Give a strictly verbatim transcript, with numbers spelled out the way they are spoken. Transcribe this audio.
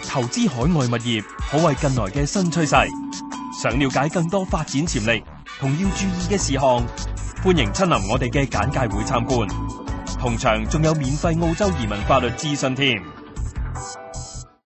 投資海外物業可謂近來嘅新趨勢。想了解更多發展潛力同要注意嘅事項，歡迎親臨我哋嘅簡介會參觀。同場仲有免費澳洲移民法律諮詢添。